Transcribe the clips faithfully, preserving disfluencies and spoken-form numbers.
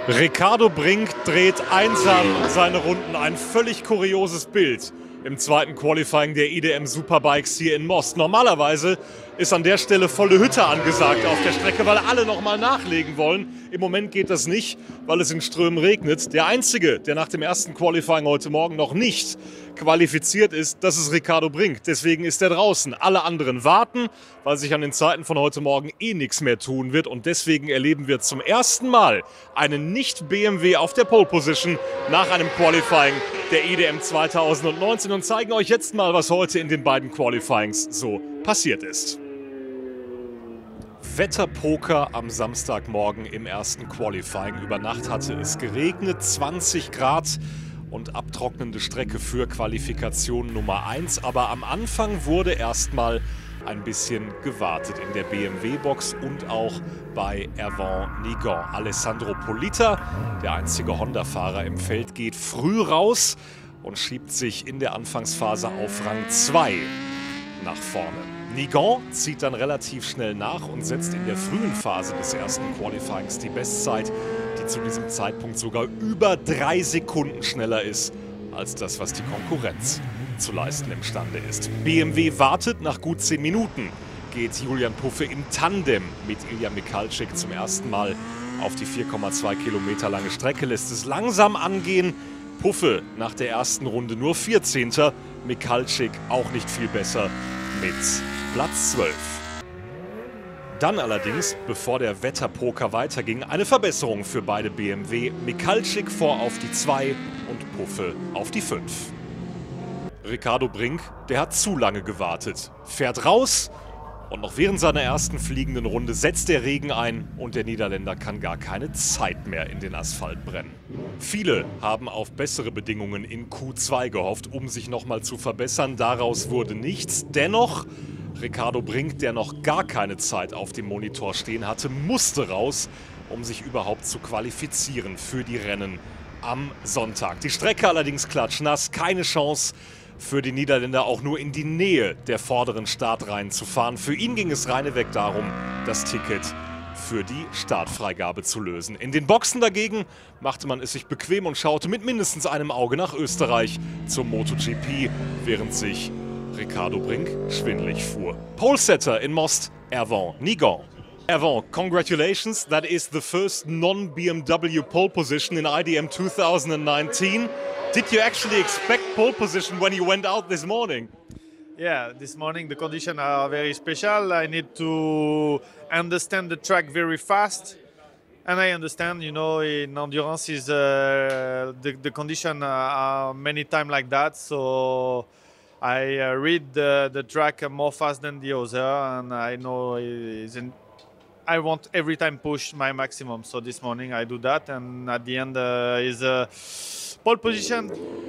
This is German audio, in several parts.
Ricardo Brink dreht einsam seine Runden. Ein völlig kurioses Bild im zweiten Qualifying der I D M Superbikes hier in Most. Normalerweise ist an der Stelle volle Hütte angesagt auf der Strecke, weil alle noch mal nachlegen wollen. Im Moment geht das nicht, weil es in Strömen regnet. Der Einzige, der nach dem ersten Qualifying heute Morgen noch nicht qualifiziert ist, das ist Ricardo Brink. Deswegen ist er draußen. Alle anderen warten, weil sich an den Zeiten von heute Morgen eh nichts mehr tun wird. Und deswegen erleben wir zum ersten Mal einen Nicht-B M W auf der Pole Position nach einem Qualifying der I D M zweitausendneunzehn und zeigen euch jetzt mal, was heute in den beiden Qualifyings so passiert ist. Wetterpoker am Samstagmorgen im ersten Qualifying. Über Nacht hatte es geregnet, zwanzig Grad und abtrocknende Strecke für Qualifikation Nummer eins. Aber am Anfang wurde erstmal ein bisschen gewartet in der B M W-Box und auch bei Erwan Nigan. Alessandro Polita, der einzige Honda-Fahrer im Feld, geht früh raus und schiebt sich in der Anfangsphase auf Rang zwei nach vorne. Nigan zieht dann relativ schnell nach und setzt in der frühen Phase des ersten Qualifyings die Bestzeit, die zu diesem Zeitpunkt sogar über drei Sekunden schneller ist als das, was die Konkurrenz zu leisten imstande ist. B M W wartet. Nach gut zehn Minuten geht Julian Puffe im Tandem mit Ilja Michalczyk zum ersten Mal auf die vier Komma zwei Kilometer lange Strecke, lässt es langsam angehen. Puffe nach der ersten Runde nur vierzehnter Michalczyk auch nicht viel besser mit Platz zwölf. Dann allerdings, bevor der Wetterpoker weiterging, eine Verbesserung für beide B M W. Michalczyk vor auf die zwei und Puffe auf die fünf. Ricardo Brink, der hat zu lange gewartet, fährt raus und noch während seiner ersten fliegenden Runde setzt der Regen ein und der Niederländer kann gar keine Zeit mehr in den Asphalt brennen. Viele haben auf bessere Bedingungen in Q zwei gehofft, um sich nochmal zu verbessern. Daraus wurde nichts. Dennoch, Ricardo Brink, der noch gar keine Zeit auf dem Monitor stehen hatte, musste raus, um sich überhaupt zu qualifizieren für die Rennen am Sonntag. Die Strecke allerdings klatschnass, keine Chance für die Niederländer auch nur in die Nähe der vorderen Startreihen zu fahren. Für ihn ging es reineweg darum, das Ticket für die Startfreigabe zu lösen. In den Boxen dagegen machte man es sich bequem und schaute mit mindestens einem Auge nach Österreich zum MotoGP, während sich Ricardo Brink schwindelig fuhr. Polesetter in Most, Erwan Nigan. Erwan, congratulations, that is the first non-B M W pole position in I D M two thousand nineteen. Did you actually expect pole position when you went out this morning? Yeah, this morning the conditions are very special. I need to understand the track very fast. And I understand, you know, in endurance is uh, the, the conditions are many times like that. So I uh, read the, the track more fast than the other. And I know it's in, I want every time push my maximum. So this morning I do that. And at the end uh, is a pole position.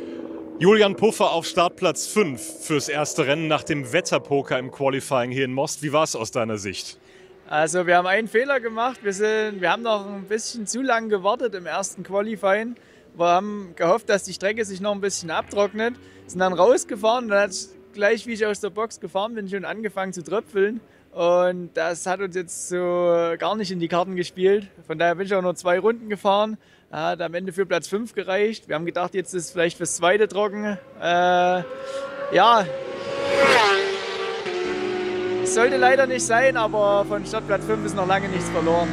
Julian Puffe auf Startplatz fünf fürs erste Rennen nach dem Wetterpoker im Qualifying hier in Most. Wie war es aus deiner Sicht? Also wir haben einen Fehler gemacht. Wir, sind, wir haben noch ein bisschen zu lange gewartet im ersten Qualifying. Wir haben gehofft, dass die Strecke sich noch ein bisschen abtrocknet. Sind dann rausgefahren und dann hat es gleich, wie ich aus der Box gefahren bin, schon angefangen zu tröpfeln. Und das hat uns jetzt so gar nicht in die Karten gespielt. Von daher bin ich auch nur zwei Runden gefahren. Hat am Ende für Platz fünf gereicht. Wir haben gedacht, jetzt ist es vielleicht fürs zweite trocken. Äh, ja, es sollte leider nicht sein, aber von Startplatz fünf ist noch lange nichts verloren.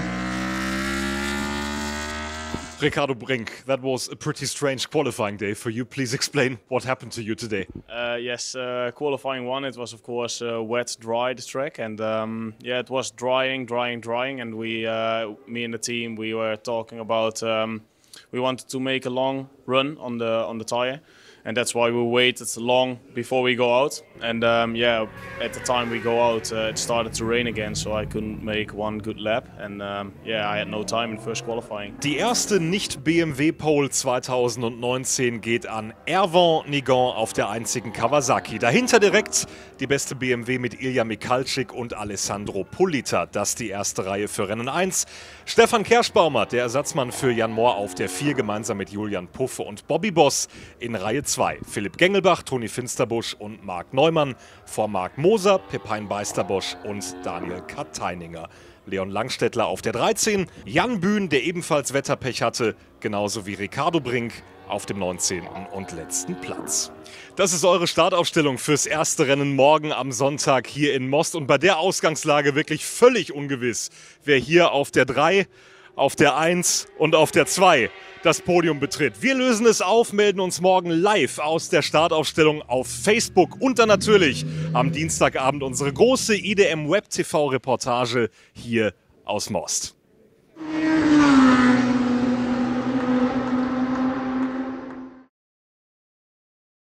Ricardo Brink, that was a pretty strange qualifying day for you. Please explain what happened to you today. Uh, yes, uh, qualifying one, it was of course uh, wet, dry, the track, and um, yeah, it was drying, drying, drying, and we, uh, me and the team, we were talking about um, we wanted to make a long run on the on the tire, and that's why we waited long before we go out. And um, yeah, at the time we go out, uh, it started to rain again, so I couldn't make one good lap. And um, yeah, I had no time in first qualifying. Die erste Nicht-B M W-Pole zweitausendneunzehn geht an Erwan Nigan auf der einzigen Kawasaki. Dahinter direkt die beste B M W mit Ilja Michalczyk und Alessandro Polita. Das die erste Reihe für Rennen eins. Stefan Kerschbaumer, der Ersatzmann für Jan Mohr auf der vier, gemeinsam mit Julian Puffe und Bobby Boss in Reihe zwei. Philipp Gengelbach, Toni Finsterbusch und Marc Neumann vor Marc Moser, Pepijn Bijsterbosch und Daniel Katteininger Leon Langstettler auf der dreizehn, Jan Bühn, der ebenfalls Wetterpech hatte, genauso wie Ricardo Brink auf dem neunzehnten und letzten Platz. Das ist eure Startaufstellung fürs erste Rennen morgen am Sonntag hier in Most. Und bei der Ausgangslage wirklich völlig ungewiss, wer hier auf der drei, auf der eins und auf der zwei das Podium betritt. Wir lösen es auf, melden uns morgen live aus der Startaufstellung auf Facebook und dann natürlich am Dienstagabend unsere große I D M Web T V Reportage hier aus Most.